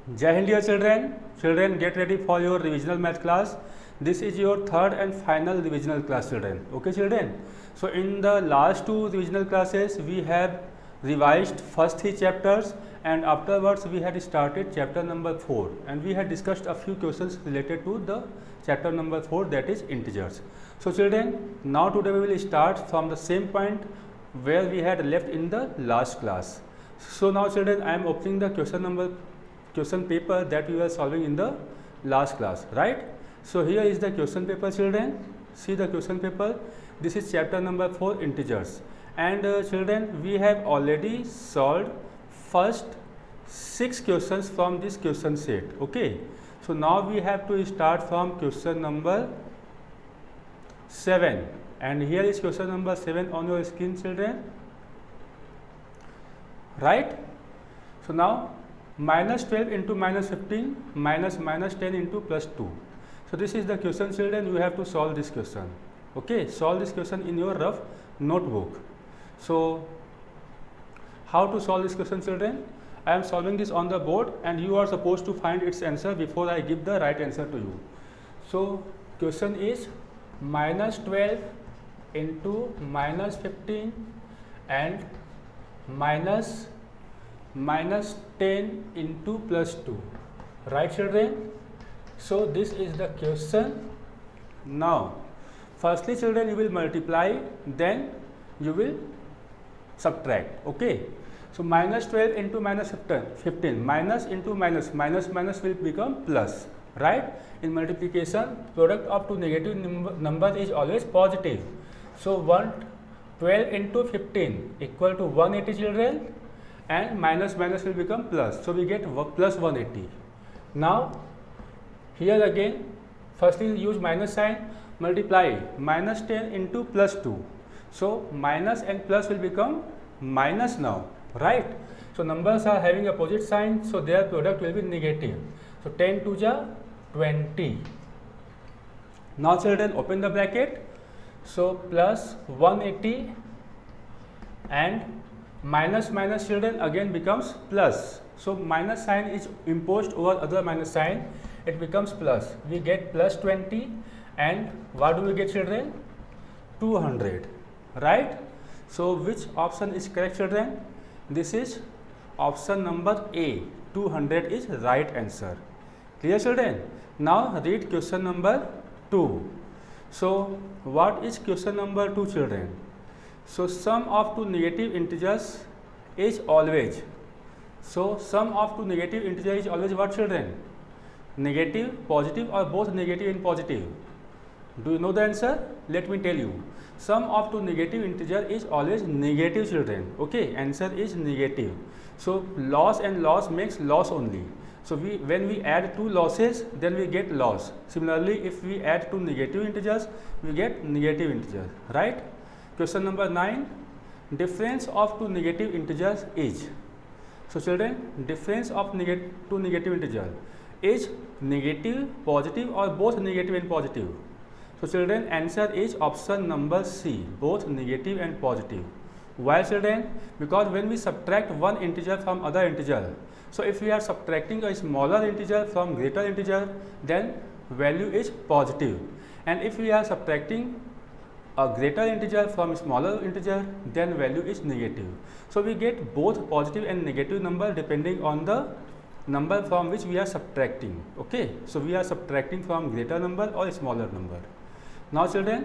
Jai Hind dear children. Children, get ready for your revisional math class. This is your third and final revisional class, children. Okay, children. So in the last two revisional classes, we have revised first three chapters, and afterwards we had started chapter number 4, and we had discussed a few questions related to the chapter number 4, that is integers. So children, now today we will start from the same point where we had left in the last class. So now children, I am opening the question paper that we were solving in the last class, right? So here is the question paper, children. See the question paper. This is chapter number 4, integers, and children, we have already solved first 6 questions from this question set. Okay, so now we have to start from question number 7, and here is question number 7 on your screen, children, right? So now minus 12 into minus 15 minus 10 into plus 2. So this is the question, children. You have to solve this question. Okay, solve this question in your rough notebook. So how to solve this question, children? I am solving this on the board, and you are supposed to find its answer before I give the right answer to you. So question is minus 12 into minus 15 and minus 10 into plus 2, right, children? So this is the question. Now firstly, children, you will multiply, then you will subtract. Okay, so minus 12 into minus 15, minus into minus, minus will become plus, right? In multiplication, product of two negative numbers is always positive. So 12 into 15 equal to 180, children, and minus will become plus. So we get plus 180. Now here again, firstly use minus sign, multiply minus 10 into plus 2. So minus and plus will become minus now, right? So numbers are having opposite sign, so their product will be negative. So 10 to the 20. Now children, open the bracket. So plus 180 and minus children again becomes plus. So minus sign is imposed over other minus sign, it becomes plus. We get plus 20, and what do we get, children? 200, right? So which option is correct, children? This is option number A. 200 is right answer. Clear, children? Now read question number 2. So what is question number 2, children? So sum of two negative integers is always. So sum of two negative integers is always what, children? Negative, positive, or both negative and positive? Do you know the answer? Let me tell you. Sum of two negative integer is always negative, children. Okay, answer is negative. So loss and loss makes loss only. So when we add two losses, then we get loss. Similarly, if we add two negative integers, we get negative integers, right? Question number 9, difference of two negative integers is. So children, difference of two negative integers is negative, positive, or both negative and positive? So children, answer is option number C, both negative and positive. Why, children? Because when we subtract one integer from other integer, so if we are subtracting a smaller integer from greater integer, then value is positive, and if we are subtracting a greater integer from smaller integer, then value is negative. So we get both positive and negative number depending on the number from which we are subtracting. Okay, so we are subtracting from greater number or smaller number. Now children,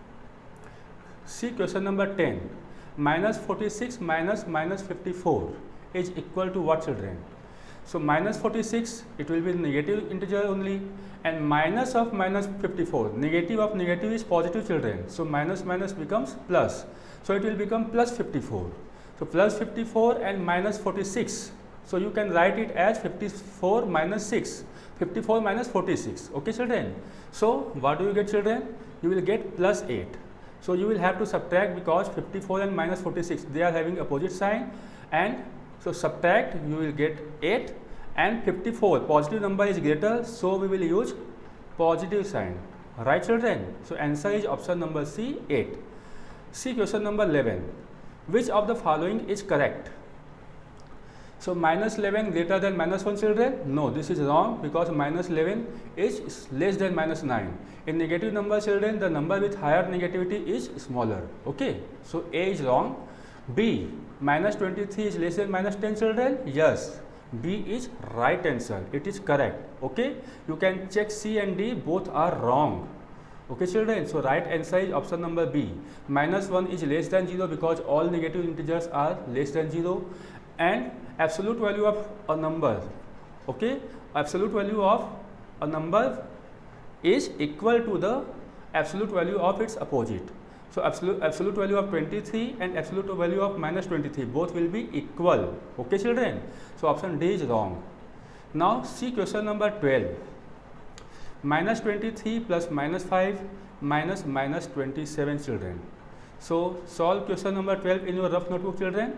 see question number 10. Minus 46 minus 54 is equal to what, children? So minus 46, it will be negative integer only, and minus of minus 54, negative of negative is positive, children. So minus becomes plus. So it will become plus 54. So plus 54 and minus 46. So you can write it as 54 minus 6. 54 minus 46. Okay, children. So what do you get, children? You will get plus 8. So you will have to subtract, because 54 and minus 46, they are having opposite sign, and so subtract, you will get 8, and 54 positive number is greater, so we will use positive sign, right, children? So answer is option number C, 8. See question number 11. Which of the following is correct? So minus 11 greater than minus 1 children? No, this is wrong because minus 11 is less than minus 9. In negative number children, the number with higher negativity is smaller. Okay, so A is wrong. B, minus 23 is less than minus 10 children? Yes, B is right answer. It is correct. Okay, you can check C and D, both are wrong. Okay children, so right answer is option number B. Minus 1 is less than 0 because all negative integers are less than 0. And absolute value of a number, okay, absolute value of a number is equal to the absolute value of its opposite. So absolute value of 23 and absolute value of minus 23 both will be equal. Okay children, so option D is wrong. Now see question number 12. Minus 23 plus minus 5 minus minus 27 children. So solve question number 12 in your rough notebook children.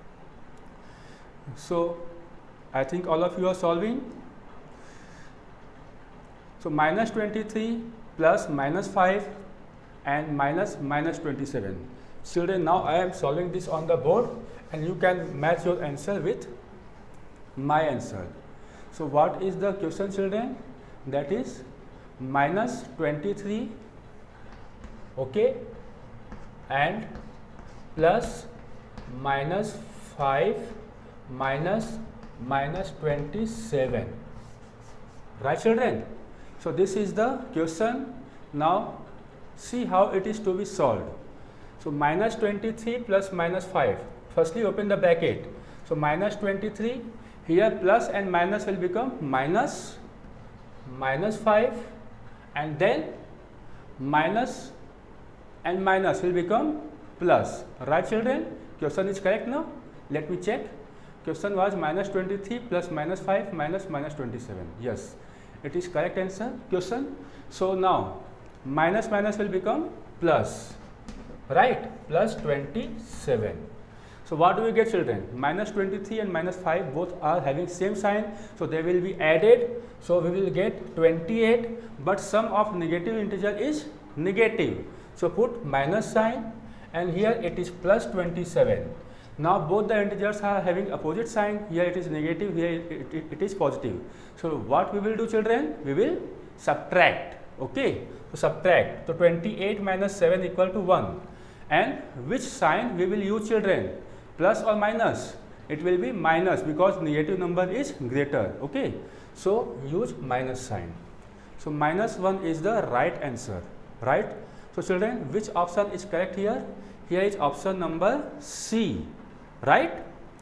So I think all of you are solving. So minus 23 plus minus 5 and minus minus 27. Children, now I am solving this on the board and you can match your answer with my answer. So what is the question children? That is minus 23, okay, and plus minus 5 minus minus 27, right children? So this is the question. Now see how it is to be solved. So minus 23 plus minus 5, firstly open the bracket. So minus 23, here plus and minus will become minus 5, and then minus and minus will become plus, right children? Question is correct now? Let me check. Question was minus 23 plus minus 5 minus minus 27. Yes, it is correct answer question. So now minus minus will become plus, right? Plus 27. So what do we get children? Minus 23 and minus 5 both are having same sign, so they will be added. So we will get 28, but sum of negative integer is negative. So put minus sign and here it is plus 27. Now both the integers are having opposite sign. Here it is negative, here it is positive. So what we will do children? We will subtract. Okay, so subtract. So 28 minus 7 equal to 1. And which sign we will use children? Plus or minus? It will be minus because negative number is greater. Okay, so use minus sign. So minus 1 is the right answer, right? So children, which option is correct here? Here is option number C, right?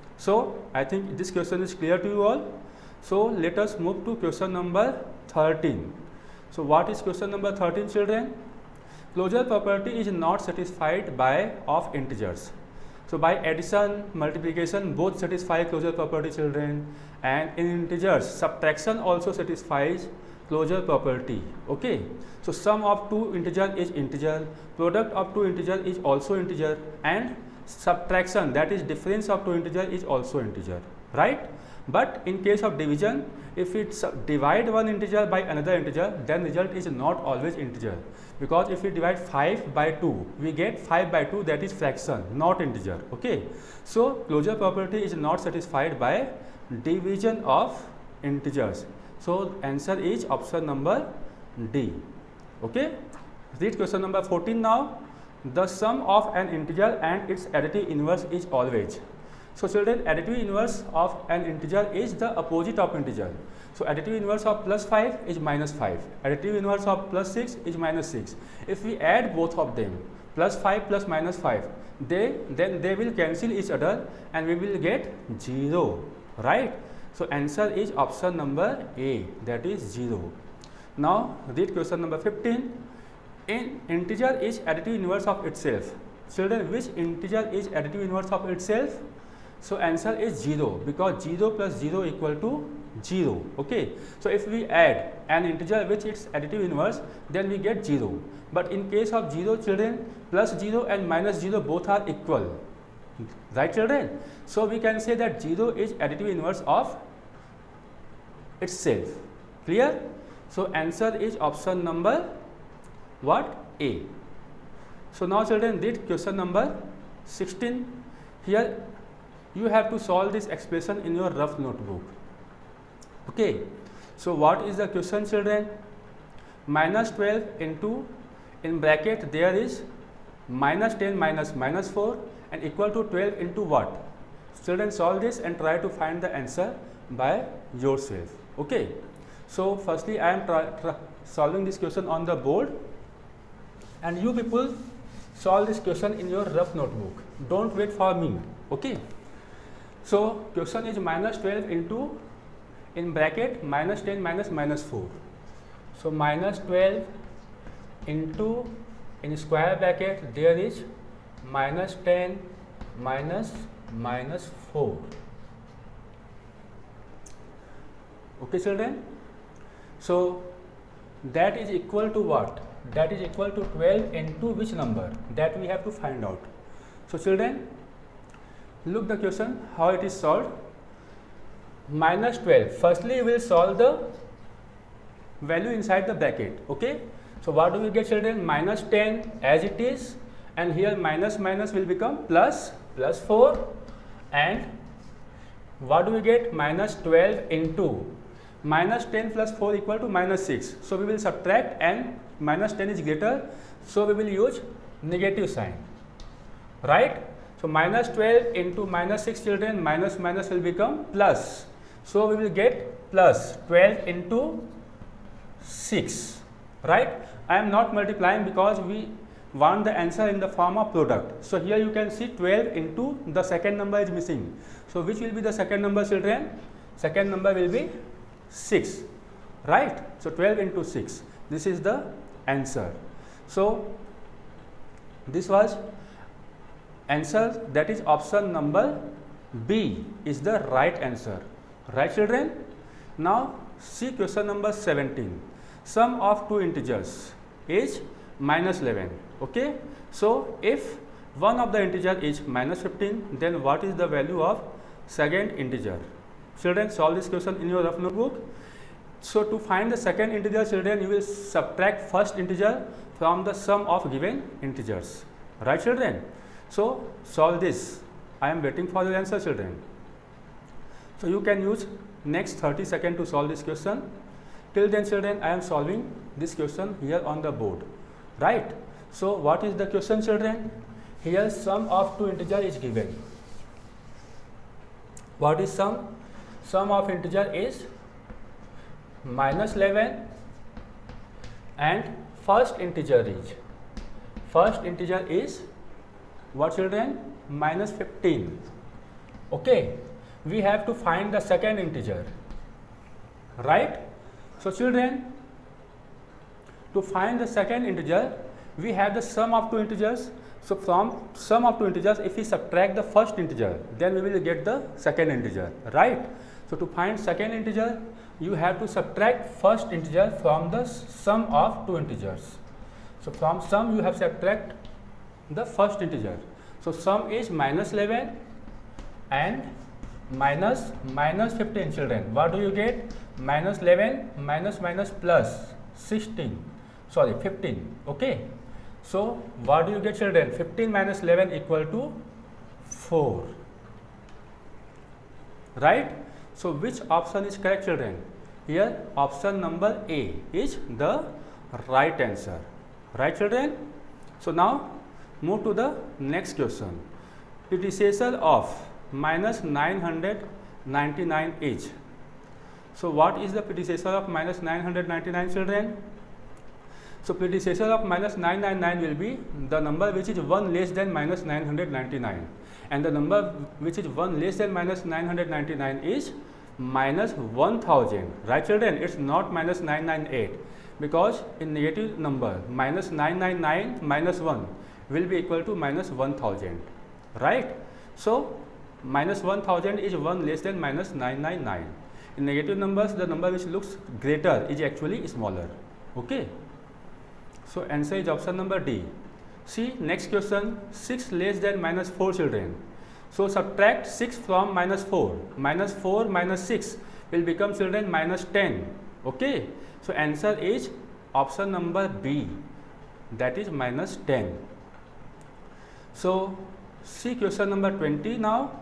So I think this question is clear to you all. So let us move to question number 13. So what is question number 13 children? Closure property is not satisfied by of integers. So by addition, multiplication both satisfy closure property children, and in integers subtraction also satisfies closure property. Okay, so sum of two integer is integer, product of two integer is also integer, and subtraction, that is difference of two integer, is also integer, right? But in case of division, if it divide one integer by another integer, then result is not always integer, because if we divide 5 by 2, we get 5 by 2, that is fraction, not integer. Okay, so closure property is not satisfied by division of integers. So answer is option number D. Okay, read question number 14 now. The sum of an integer and its additive inverse is always. So children, additive inverse of an integer is the opposite of integer. So additive inverse of plus 5 is minus 5. Additive inverse of plus 6 is minus 6. If we add both of them, plus 5 plus minus 5, then they will cancel each other and we will get 0, right? So answer is option number A, that is 0. Now read question number 15. An integer is additive inverse of itself. Children, which integer is additive inverse of itself? So answer is 0, because 0 plus 0 equal to 0. Okay, so if we add an integer with its additive inverse, then we get 0. But in case of 0 children, plus 0 and minus 0 both are equal, right children? So we can say that 0 is additive inverse of itself. Clear? So answer is option number what? A. So now children, read question number 16. Here you have to solve this expression in your rough notebook. Okay, so what is the question, children? Minus 12 into, in bracket there is minus 10 minus minus 4 and equal to 12 into what? Children, solve this and try to find the answer by yourself. Okay, so firstly I am solving this question on the board, and you people solve this question in your rough notebook. Don't wait for me. Okay, so question is minus 12 into, in bracket minus 10 minus minus 4. So minus 12 into, in square bracket there is minus 10 minus minus 4. Okay, children, so that is equal to what? That is equal to 12 into which number? That we have to find out. So children, look the question how it is solved. Minus 12, firstly we will solve the value inside the bracket. Okay, so what do we get, children? Minus 10 as it is, and here minus minus will become plus, plus 4, and what do we get? Minus 12 into minus 10 plus 4 equal to minus 6. So we will subtract, and minus 10 is greater, so we will use negative sign, right? So minus 12 into minus 6, children, minus minus will become plus. So we will get plus 12 into 6, right? I am not multiplying because we want the answer in the form of product. So here you can see 12 into the second number is missing. So which will be the second number, children? Second number will be 6, right? So 12 into 6. This is the answer. So this was answer, that is option number B is the right answer. Right, children? Now see question number 17. Sum of two integers is minus 11. Okay, so if one of the integer is minus 15, then what is the value of second integer? Children, solve this question in your rough notebook. So to find the second integer, children, you will subtract first integer from the sum of given integers. Right, children? So solve this. I am waiting for your answer, children. So you can use next 30 seconds to solve this question. Till then, children, I am solving this question here on the board. Right? So what is the question, children? Here sum of two integer is given. What is sum? Sum of integer is minus 11 and first integer is what, children? Minus 15. Okay, we have to find the second integer, right? So children, to find the second integer, we have the sum of two integers. So from sum of two integers, if we subtract the first integer, then we will get the second integer, right? So to find second integer, you have to subtract first integer from the sum of two integers. So from sum you have subtract the first integer. So sum is minus 11 and minus 15, children. What do you get? Minus 11 minus minus plus 15. Okay. So what do you get, children? 15 minus 11 equal to 4. Right? So which option is correct, children? Here option number A is the right answer. Right, children? So now move to the next question. Predecessor of minus 999 is. So what is the predecessor of minus 999, children? So predecessor of minus 999 will be the number which is 1 less than minus 999, and the number which is 1 less than minus 999 is minus 1000. Right, children? It's not minus 998, because in negative number minus 999 minus 1 will be equal to minus 1000. Right? So minus 1000 is 1 less than minus 999. In negative numbers, the number which looks greater is actually smaller. Okay. So answer is option number D. See next question, 6 less than minus 4, children. So subtract 6 from minus 4. Minus 4 minus 6 will become, children, minus 10. Okay. So answer is option number B, that is minus 10. So see question number 20 now.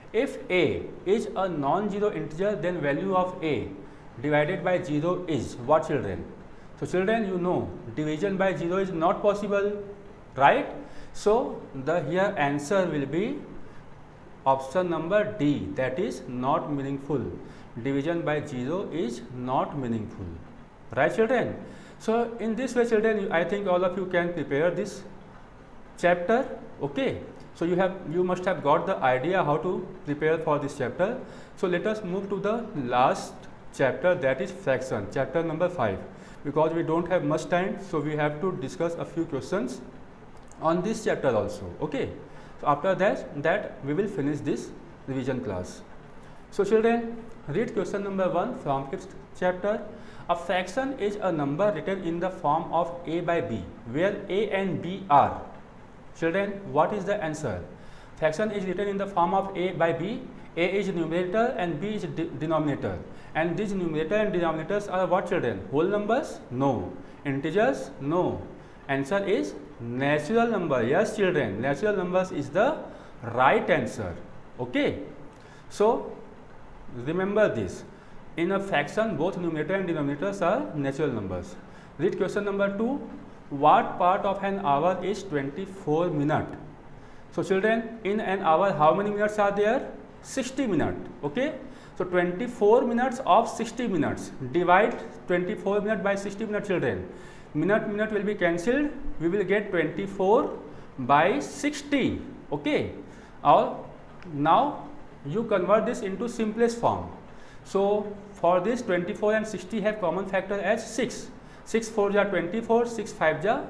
If a is a non-zero integer, then value of a divided by 0 is what, children? So children, you know division by 0 is not possible, right? So the here answer will be option number D, that is not meaningful. Division by 0 is not meaningful, right children? So in this way children, I think all of you can prepare this chapter, okay? So you must have got the idea how to prepare for this chapter. So let us move to the last chapter, that is fraction, chapter number 5. Because we don't have much time, so we have to discuss a few questions on this chapter also, okay? So after that we will finish this revision class. So children, read question number 1 from 5th chapter. A fraction is a number written in the form of a by b, where a and b are. Children, what is the answer? Fraction is written in the form of a by b. A is numerator and b is denominator. And these numerator and denominators are what, children? Whole numbers? No. Integers? No. Answer is natural number. Yes children, natural numbers is the right answer, okay? So remember this, in a fraction both numerator and denominators are natural numbers. Read question number 2. What part of an hour is 24 minutes? So children, in an hour how many minutes are there? 60 minutes, okay? So 24 minutes of 60 minutes, divide 24 minutes by 60 minutes children. Minute will be cancelled, we will get 24 by 60, okay? Or now you convert this into simplest form. So for this 24 and 60 have common factor as 6. 6 4 ja 24, 6 5 ja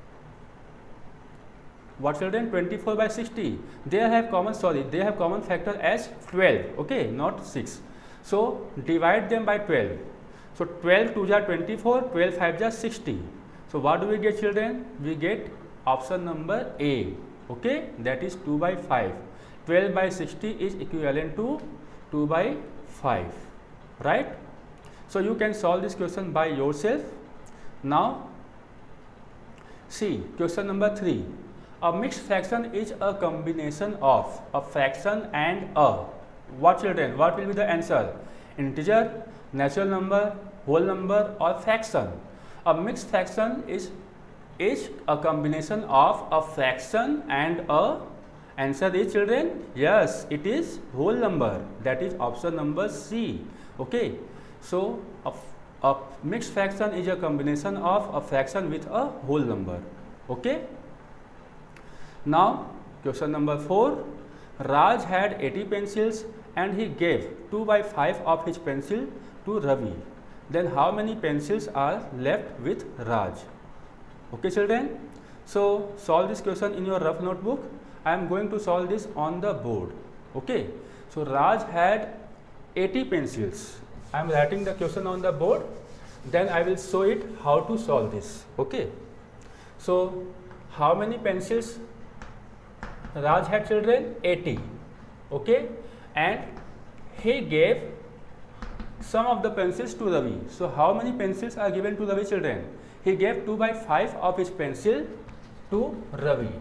what children? 24 by 60. They have common factor as 12, okay, not 6. So divide them by 12. So 12 2 ja 24, 12 5 ja 60. So what do we get children? We get option number A, okay, that is 2 by 5. 12 by 60 is equivalent to 2 by 5, right? So you can solve this question by yourself. Now see question number 3. A mixed fraction is a combination of a fraction and a what, children? What will be the answer? Integer, natural number, whole number, or fraction? A mixed fraction is a combination of a fraction and a. Answer is, children, yes, it is whole number, that is option number C, okay? So a mixed fraction is a combination of a fraction with a whole number, okay? Now question number 4. Raj had 80 pencils and he gave 2 by 5 of his pencil to Ravi. Then how many pencils are left with Raj? Okay children, so solve this question in your rough notebook. I am going to solve this on the board, okay? So Raj had 80 pencils. I am writing the question on the board, then I will show it how to solve this, okay? So how many pencils Raj had, children? 80, okay? And he gave some of the pencils to Ravi. So how many pencils are given to Ravi, children? He gave 2 by 5 of his pencil to Ravi.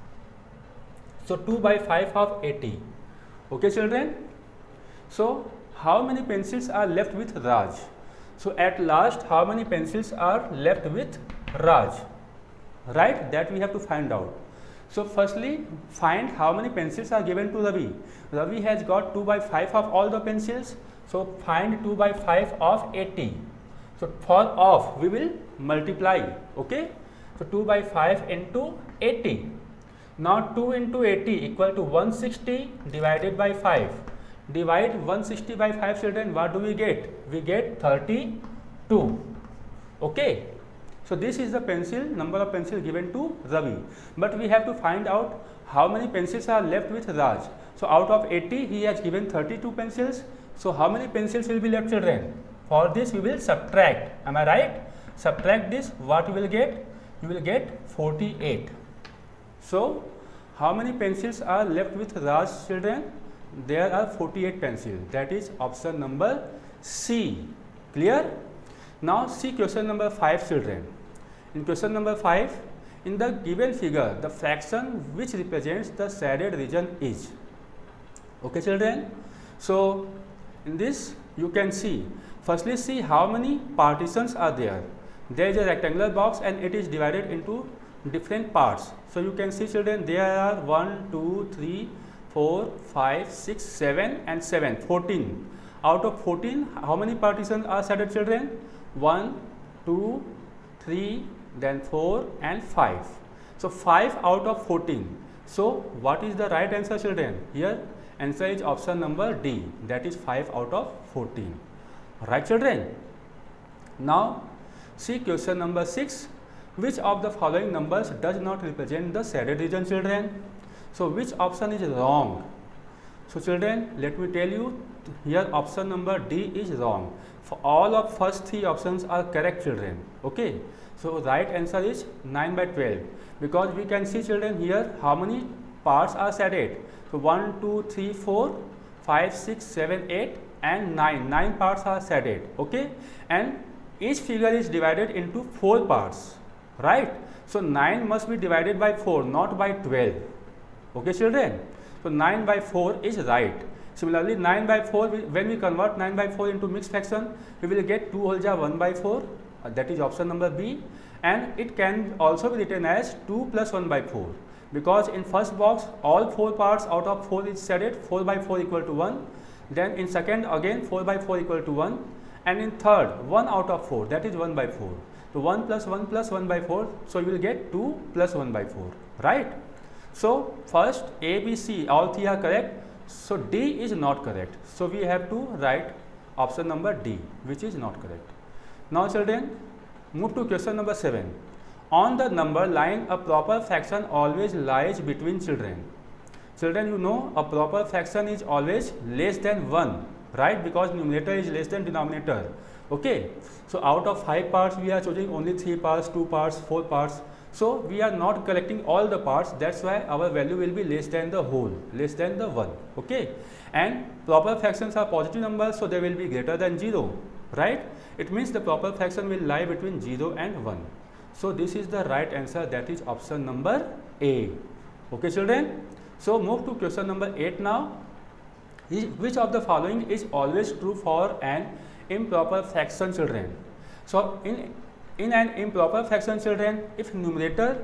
So 2 by 5 of 80, okay children? So how many pencils are left with Raj? So at last how many pencils are left with Raj, right? That we have to find out. So firstly find how many pencils are given to Ravi. Ravi has got 2 by 5 of all the pencils. So find 2 by 5 of 80. So for of we will multiply, okay? So 2 by 5 into 80. Now 2 into 80 equal to 160 divided by 5. Divide 160 by 5 children, what do we get? We get 32, okay? So this is the pencil, number of pencils given to Ravi. But we have to find out how many pencils are left with Raj. So out of 80 he has given 32 pencils. So how many pencils will be left, children? For this we will subtract, am I right? Subtract this, what you will get? You will get 48. So how many pencils are left with Raj, children? There are 48 pencils, that is option number C, clear? Now see question number 5, children. In question number 5, in the given figure, the fraction which represents the shaded region is. Okay children, so in this you can see, firstly see how many partitions are there. There is a rectangular box and it is divided into different parts. So you can see children, there are 1, 2, 3, 4, 5, 6, 7 and 7, 14. Out of 14, how many partitions are setted children? 1, 2, 3, then 4 and 5. So 5 out of 14. So what is the right answer children? Here answer is option number D, that is 5 out of 14. Right children? Now see question number 6. Which of the following numbers does not represent the shaded region children? So which option is wrong? So children, let me tell you, here option number D is wrong. For all of first 3 options are correct children. Okay, so right answer is 9 by 12, because we can see children here how many parts are shaded. So 1, 2, 3, 4, 5, 6, 7, 8 and 9. 9 parts are shaded. Okay, and each figure is divided into 4 parts. Right? So 9 must be divided by 4, not by 12. Okay children? So 9 by 4 is right. Similarly 9 by 4, when we convert 9 by 4 into mixed fraction, we will get 2 whole jar 1 by 4, that is option number B, and it can also be written as 2 plus 1 by 4, because in first box all 4 parts out of 4 is shaded, 4 by 4 equal to 1, then in second again 4 by 4 equal to 1, and in third 1 out of 4, that is 1 by 4. So 1 plus 1 by 4, so you will get 2 plus 1 by 4, right? So first A, B, C all 3 are correct, so D is not correct. So we have to write option number D, which is not correct. Now children, move to question number 7. On the number line, a proper fraction always lies between children. Children, you know a proper fraction is always less than 1, right? Because numerator is less than denominator. Okay, so out of 5 parts we are choosing only 3 parts, 2 parts, 4 parts. So we are not collecting all the parts, that's why our value will be less than the whole, less than the 1. Okay, and proper fractions are positive numbers, so they will be greater than 0, right? It means the proper fraction will lie between 0 and 1. So this is the right answer, that is option number A. Okay children, so move to question number 8 now. Which of the following is always true for an improper fraction children? So in an improper fraction children, if numerator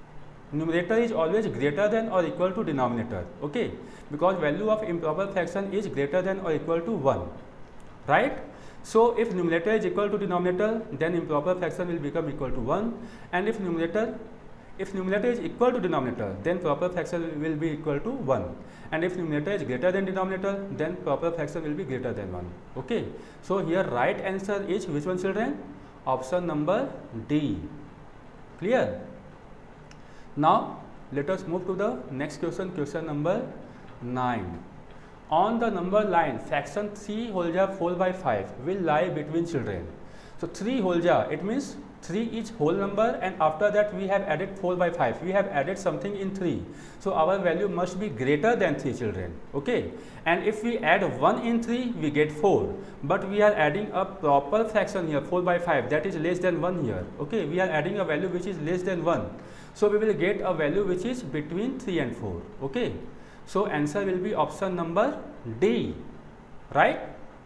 is always greater than or equal to denominator, okay, because value of improper fraction is greater than or equal to 1, right? So if numerator is equal to denominator, then improper fraction will become equal to 1, and if numerator is equal to denominator, then proper fraction will be equal to 1, and if numerator is greater than denominator, then proper fraction will be greater than 1. Okay, so here right answer is which one children? Option number D. Clear? Now let us move to the next question, question number 9. On the number line, fraction 3 whole jar 4 by 5 will lie between children. So 3 whole jar, it means 3 is whole number, and after that we have added 4 by 5, we have added something in 3. So our value must be greater than 3 children. Okay, and if we add 1 in 3, we get 4, but we are adding a proper fraction here, 4 by 5, that is less than 1 here. Okay, we are adding a value which is less than 1, so we will get a value which is between 3 and 4. Okay, so answer will be option number D, right?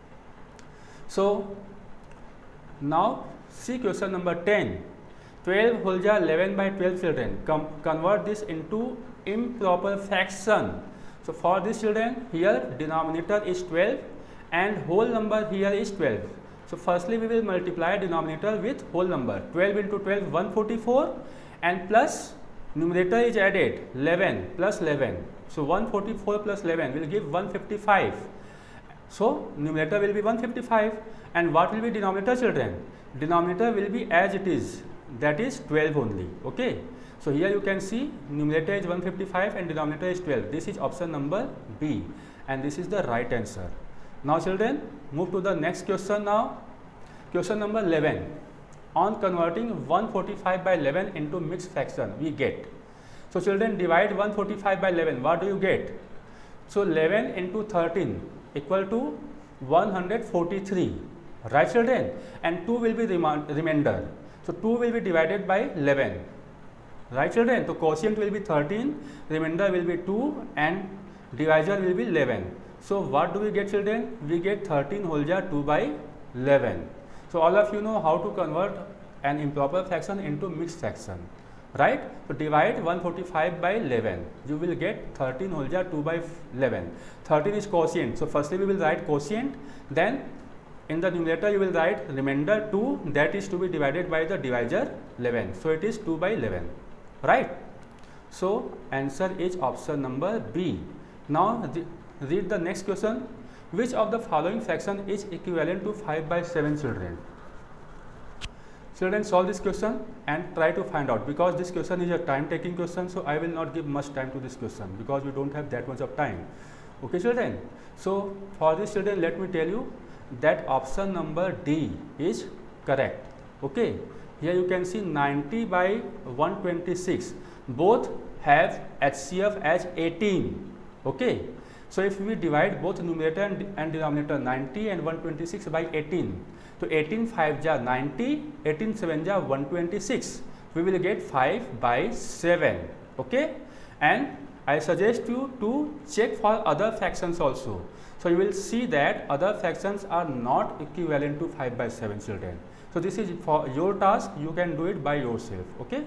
So now see question number 10. 12 whole jar 11 by 12 children. Convert this into improper fraction. So for this children, here denominator is 12 and whole number here is 12. So firstly we will multiply denominator with whole number. 12 into 12 144, and plus numerator is added 11 plus 11. So 144 plus 11 will give 155. So numerator will be 155, and what will be denominator children? Denominator will be as it is, that is 12 only. Okay, so here you can see numerator is 155 and denominator is 12. This is option number B, and this is the right answer. Now children, move to the next question now. Question number 11. On converting 145 by 11 into mixed fraction, we get. So children, divide 145 by 11, what do you get? So 11 into 13 equal to 143, right children, and 2 will be remainder. So 2 will be divided by 11, right children. So quotient will be 13, remainder will be 2, and divisor will be 11. So what do we get, children? We get 13 whole jar 2 by 11. So all of you know how to convert an improper fraction into mixed fraction, right? So divide 145 by 11. You will get 13 whole jar 2 by 11. 13 is quotient. So firstly we will write quotient. Then in the numerator you will write remainder 2, that is to be divided by the divisor 11. So it is 2 by 11, right? So answer is option number B. Now read the next question. Which of the following fraction is equivalent to 5 by 7, children? Children, solve this question and try to find out, because this question is a time taking question, so I will not give much time to this question because we don't have that much of time. Okay, children. So for this, children, let me tell you that option number D is correct. Okay, here you can see 90 by 126 both have HCF as 18. Okay, so if we divide both numerator and denominator 90 and 126 by 18, so 18 5 ja 90, 18 7 ja 126, we will get 5 by 7. Okay, and I suggest you to check for other fractions also. So you will see that other fractions are not equivalent to 5 by 7, children. So this is for your task, you can do it by yourself. Okay.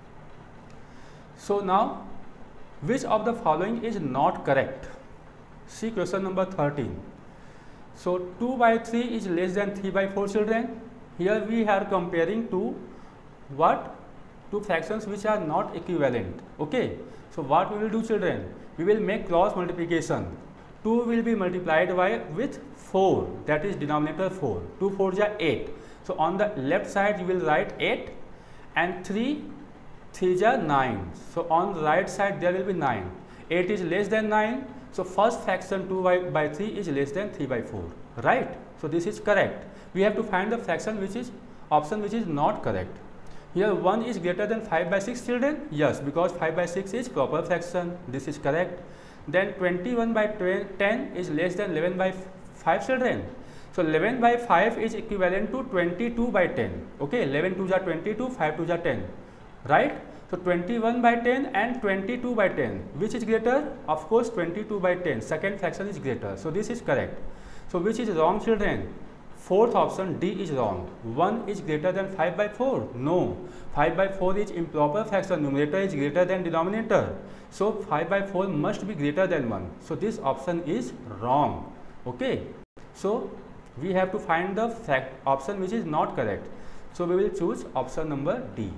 So now, which of the following is not correct? See question number 13. So 2 by 3 is less than 3 by 4, children. Here we are comparing to what? Two fractions which are not equivalent. Okay. So what we will do, children? We will make cross multiplication. 2 will be multiplied with 4, that is denominator 4. 2 4 ja 8. So on the left side you will write 8 and 3 3 ja 9. So on the right side there will be 9. 8 is less than 9. So first fraction 2 by 3 is less than 3 by 4, right? So this is correct. We have to find the fraction which is option which is not correct. Here 1 is greater than 5 by 6, children. Yes, because 5 by 6 is proper fraction. This is correct. Then 21 by 10 is less than 11 by 5, children. So 11 by 5 is equivalent to 22 by 10. Okay, 11 2 ja 22, 5 2 ja 10, right? So 21 by 10 and 22 by 10, which is greater? Of course 22 by 10, second fraction is greater. So this is correct. So which is wrong, children? Fourth option D is wrong. 1 is greater than 5 by 4. No, 5 by 4 is improper fraction. Numerator is greater than denominator. So 5 by 4 must be greater than 1. So this option is wrong. Okay. So we have to find the option which is not correct. So we will choose option number D.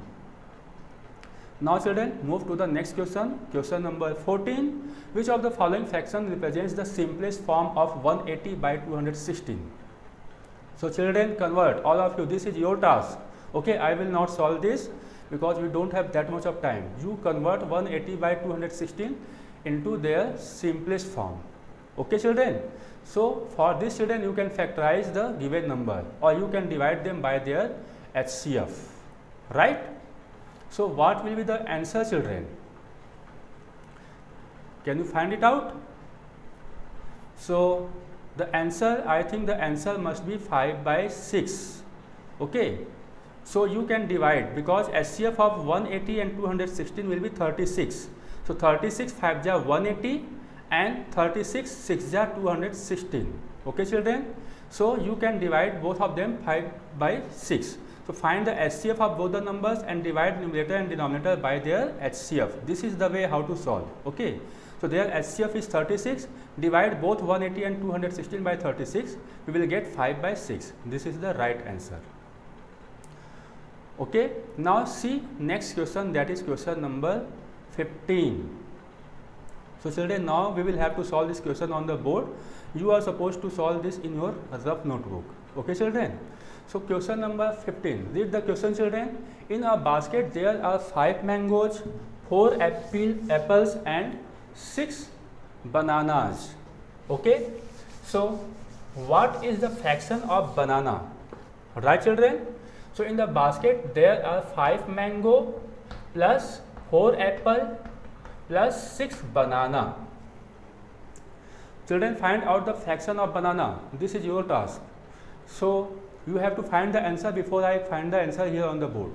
Now children, move to the next question. Question number 14. Which of the following fraction represents the simplest form of 180 by 216? So children, convert, all of you, this is your task. Okay, I will not solve this because we don't have that much of time. You convert 180 by 216 into their simplest form. Okay children. So for this, children, you can factorize the given number or you can divide them by their HCF, right? So what will be the answer, children? Can you find it out? So the answer, I think the answer must be 5 by 6. Okay. So you can divide because HCF of 180 and 216 will be 36. So 36 5 ja 180 and 36 6 ja 216. Okay children. So you can divide both of them 5 by 6. So find the HCF of both the numbers and divide numerator and denominator by their HCF. This is the way how to solve. Okay. So their HCF is 36. Divide both 180 and 216 by 36. We will get 5 by 6. This is the right answer. Okay. Now see next question, that is question number 15. So children, now we will have to solve this question on the board. You are supposed to solve this in your rough notebook. Okay children. So question number 15. Read the question, children. In a basket there are 5 mangoes, 4 apples and 6 bananas. Okay. So what is the fraction of banana? Right children. So in the basket there are 5 mango plus 4 apple plus 6 banana. Children, find out the fraction of banana. This is your task. So you have to find the answer before I find the answer here on the board.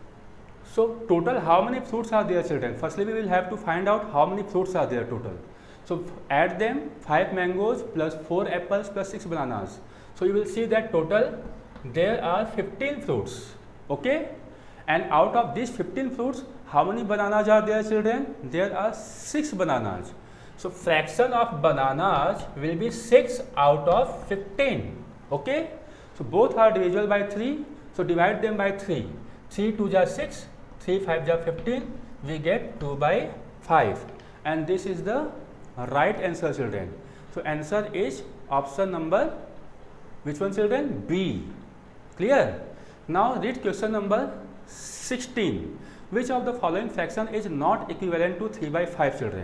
So total how many fruits are there, children? Firstly we will have to find out how many fruits are there total. So add them, 5 mangoes plus 4 apples plus 6 bananas. So you will see that total there are 15 fruits. Okay, and out of these 15 fruits, how many bananas are there, children? There are 6 bananas. So fraction of bananas will be 6 out of 15. Okay, so both are divisible by 3. So divide them by 3. 3 2 ja 6, 3 5 ja 15. We get 2 by 5. And this is the right answer, children. So answer is option number, which one, children? B. Clear? Now read question number 16. Which of the following fraction is not equivalent to 3 by 5, children?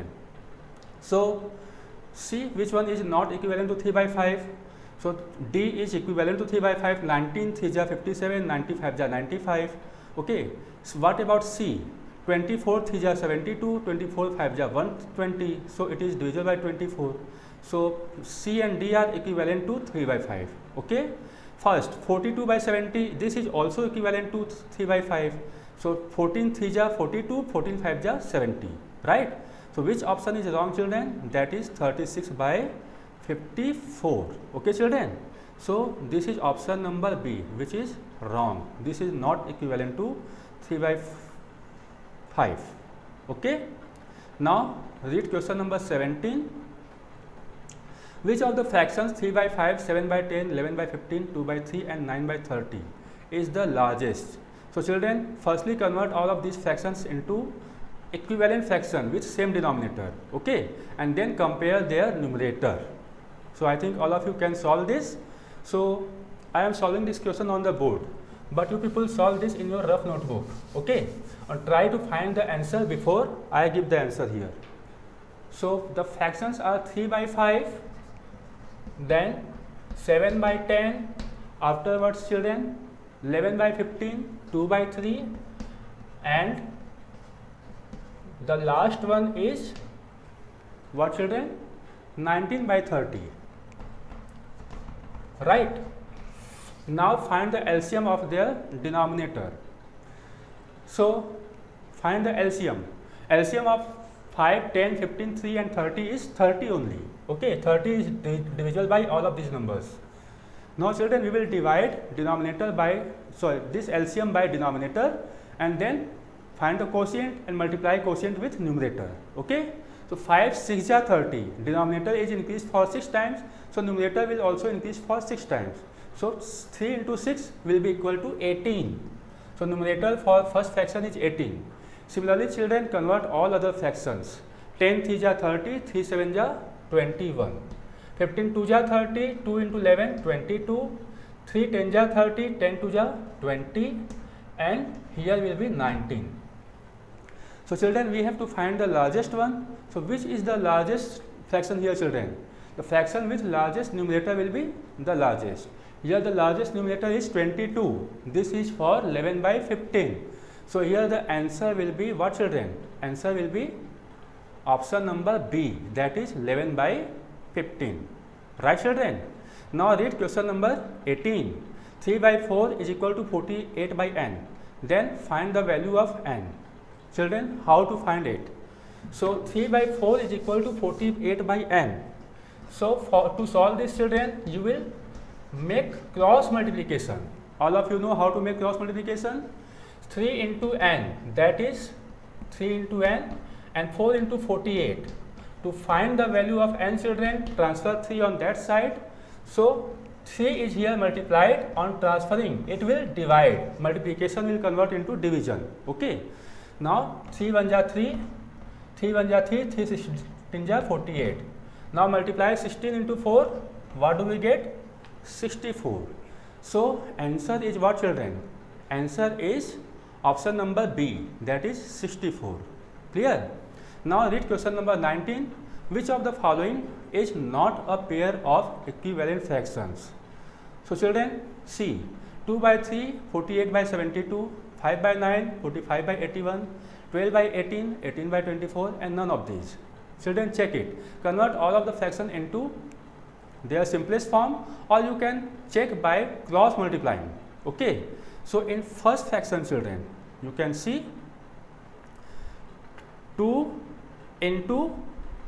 So see which one is not equivalent to 3 by 5. So D is equivalent to 3 by 5. 19 3 ja 57, 95 ja 95. Okay. So what about C? 24 3 ja 72, 24 5 ja 120. So it is divisible by 24. So C and D are equivalent to 3 by 5. Okay. First 42 by 70. This is also equivalent to 3 by 5. So 14 3 ja 42, 14 5 ja 70. Right. So which option is wrong, children? That is 36 by 54. Okay, children. So this is option number B, which is wrong. This is not equivalent to 3 by 5. Okay. Now read question number 17. Which of the fractions 3 by 5, 7 by 10, 11 by 15, 2 by 3 and 9 by 30 is the largest? So children, firstly convert all of these fractions into equivalent fraction with same denominator. Okay, and then compare their numerator. So I think all of you can solve this. So I am solving this question on the board, but you people solve this in your rough notebook. Okay, and try to find the answer before I give the answer here. So the fractions are 3 by 5, then 7 by 10, afterwards, children, 11 by 15, 2 by 3, and the last one is what, children? 19 by 30. Right. Now find the LCM of their denominator. So find the LCM. LCM of 5, 10, 15, 3 and 30 is 30 only. Okay, 30 is divisible by all of these numbers. Now children, we will divide denominator by, this LCM by denominator, and then find the quotient and multiply quotient with numerator. Okay. So 5 6 ja 30. Denominator is increased for 6 times. So numerator will also increase for 6 times. So 3 into 6 will be equal to 18. So numerator for first fraction is 18. Similarly, children, convert all other fractions. 10 3 ja 30, 3 7 ja 21. 15 2 ja 30, 2 into 11 22. 3 10 ja 30, 10 2 ja 20, and here will be 19. So children, we have to find the largest one. So which is the largest fraction here, children? The fraction with largest numerator will be the largest. Here the largest numerator is 22. This is for 11 by 15. So here the answer will be what, children? Answer will be option number B, that is 11 by 15. Right, children? Now read question number 18. 3 by 4 is equal to 48 by n. Then find the value of n. Children, how to find it? So 3 by 4 is equal to 48 by n. So to solve this, children, you will make cross multiplication. All of you know how to make cross multiplication. 3 into n, that is 3 into n, and 4 into 48. To find the value of n, children, transfer 3 on that side. So 3 is here multiplied. On transferring, it will divide. Multiplication will convert into division. Okay. Now 3 1 ja 3, 3 1 ja 3, 3 16 ja 48. Now multiply 16 into 4. What do we get? 64. So answer is what, children? Answer is option number B, that is 64. Clear? Now read question number 19. Which of the following is not a pair of equivalent fractions? So children, see, 2 by 3, 48 by 72, 5 by 9, 45 by 81, 12 by 18, 18 by 24, and none of these. Children, check it. Convert all of the fraction into their simplest form, or you can check by cross multiplying. Okay. So in first fraction, children, you can see 2 into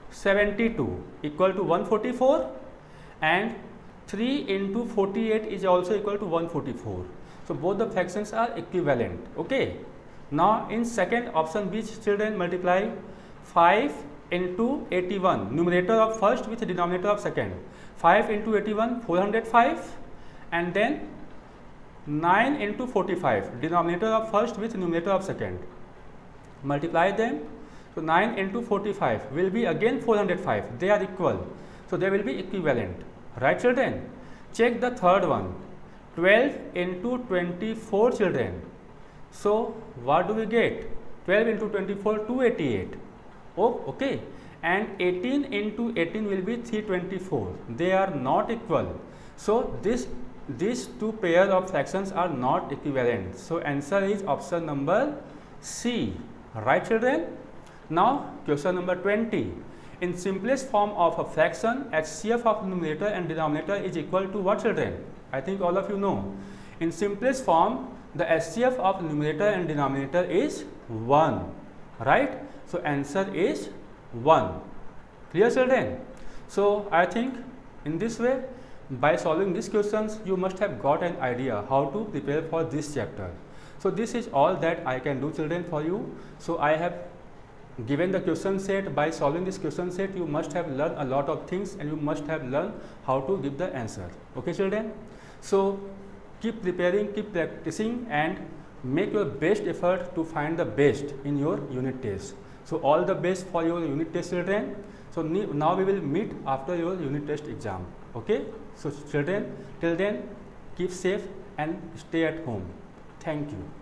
72 equal to 144 and 3 into 48 is also equal to 144. So both the fractions are equivalent. Okay. Now in second option, which children multiply 5 into 81, numerator of first with denominator of second. 5 into 81, 405, and then 9 into 45, denominator of first with numerator of second. Multiply them. So 9 into 45 will be again 405. They are equal. So they will be equivalent. Right, children? Check the third one. 12 into 24, children. So what do we get? 12 into 24, 288. Oh, okay. And 18 into 18 will be 324. They are not equal. So these two pair of fractions are not equivalent. So answer is option number C. Right, children? Now question number 20. In simplest form of a fraction, HCF of numerator and denominator is equal to what, children? I think all of you know. In simplest form, the HCF of numerator and denominator is 1. Right? So answer is 1. Clear, children? So I think in this way, by solving these questions, you must have got an idea how to prepare for this chapter. So this is all that I can do, children, for you. So I have given the question set. By solving this question set, you must have learned a lot of things and you must have learned how to give the answer. Okay, children? So keep preparing, keep practicing, and make your best effort to find the best in your unit test. So all the best for your unit test, children. So now we will meet after your unit test exam. Okay? So children, till then, keep safe and stay at home. Thank you.